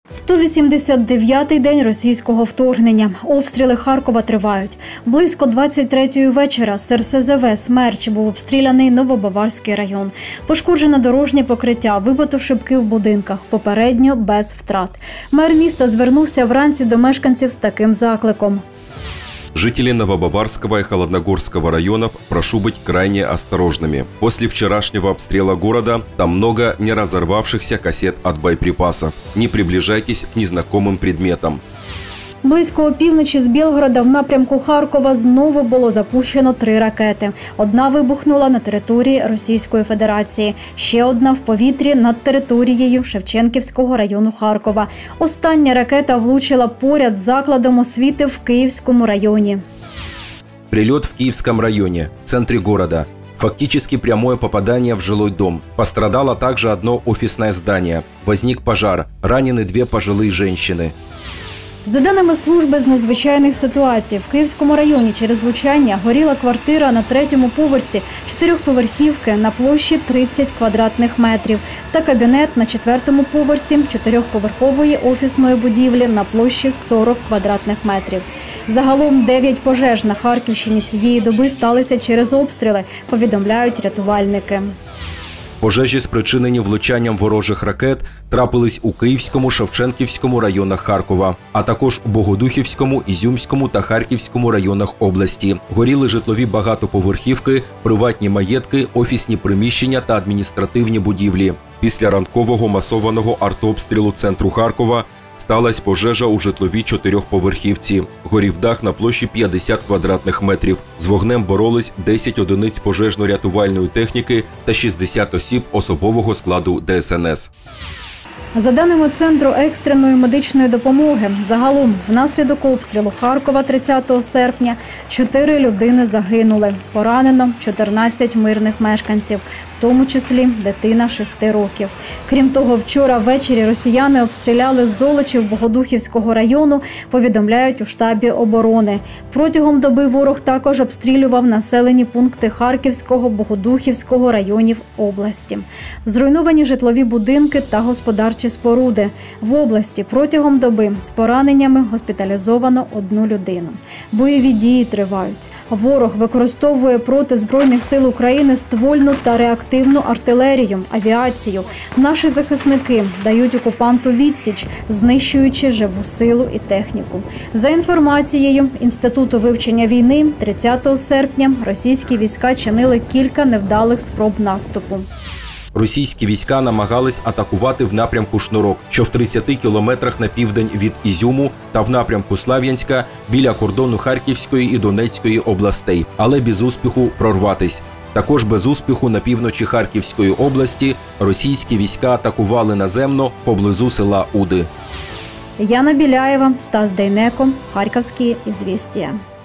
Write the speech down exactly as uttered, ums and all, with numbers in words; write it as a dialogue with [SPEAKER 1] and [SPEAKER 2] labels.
[SPEAKER 1] сто вісімдесят дев'ятий день російського вторгнення. Обстріли Харкова тривають. Близько двадцять третьої вечора з ер ес зе ве «Смерч» був обстріляний Новобаварський район. Пошкоджено дорожнє покриття, вибито шибки в будинках, попередньо без втрат. Мер міста звернувся вранці до мешканців з таким закликом.
[SPEAKER 2] Жители Новобаварского и Холодногорского районов прошу быть крайне осторожными. После вчерашнего обстрела города там много не разорвавшихся кассет от боеприпасов. Не приближайтесь к незнакомым предметам.
[SPEAKER 1] Близько опівночі з Білгорода в напрямку Харкова знову було запущено три ракети. Одна вибухнула на території Російської Федерації, ще одна в повітрі над територією Шевченківського району Харкова. Остання ракета влучила поряд з закладом освіти в Київському районі.
[SPEAKER 2] Прилет в Киевском районе, в центре города. Фактически прямое попадание в жилой дом. Пострадало также одно офисное здание. Возник пожар. Ранены две пожилые женщины.
[SPEAKER 1] За даними служби з надзвичайних ситуацій, в Київському районі через влучання горіла квартира на третьому поверсі чотирьохповерхівки на площі тридцять квадратних метрів та кабінет на четвертому поверсі чотирьохповерхової офісної будівлі на площі сорок квадратних метрів. Загалом дев'ять пожеж на Харківщині цієї доби сталися через обстріли, повідомляють рятувальники.
[SPEAKER 2] Пожежі, спричинені влучанням ворожих ракет, трапились у Київському, Шевченківському районах Харкова, а також у Богодухівському, Ізюмському та Харківському районах області. Горіли житлові багатоповерхівки, приватні маєтки, офісні приміщення та адміністративні будівлі. Після ранкового масованого артобстрілу центру Харкова сталася пожежа у житловій чотирьохповерхівці. Горів дах на площі п'ятдесят квадратних метрів. З вогнем боролись десять одиниць пожежно-рятувальної техніки та шістдесят осіб особового складу де ес ен ес.
[SPEAKER 1] За даними Центру екстреної медичної допомоги, загалом внаслідок обстрілу Харкова тридцятого серпня чотири людини загинули. Поранено чотирнадцять мирних мешканців, в тому числі дитина шести років. Крім того, вчора ввечері росіяни обстріляли Золочів Богодухівського району, повідомляють у штабі оборони. Протягом доби ворог також обстрілював населені пункти Харківського, Богодухівського районів області. Зруйновані житлові будинки та господарчі споруди. В області протягом доби з пораненнями госпіталізовано одну людину. Бойові дії тривають. Ворог використовує проти Збройних сил України ствольну та реактивну артилерію, авіацію. Наші захисники дають окупанту відсіч, знищуючи живу силу і техніку. За інформацією Інституту вивчення війни, тридцятого серпня російські війська чинили кілька невдалих спроб наступу.
[SPEAKER 2] Російські війська намагались атакувати в напрямку Шнурок, що в тридцяти кілометрах на південь від Ізюму, та в напрямку Слов'янська біля кордону Харківської і Донецької областей, але без успіху прорватись. Також без успіху на півночі Харківської області російські війська атакували наземно поблизу села Уди.
[SPEAKER 1] Яна Біляєва, Стас Дейнеко, Харківські ізвістія.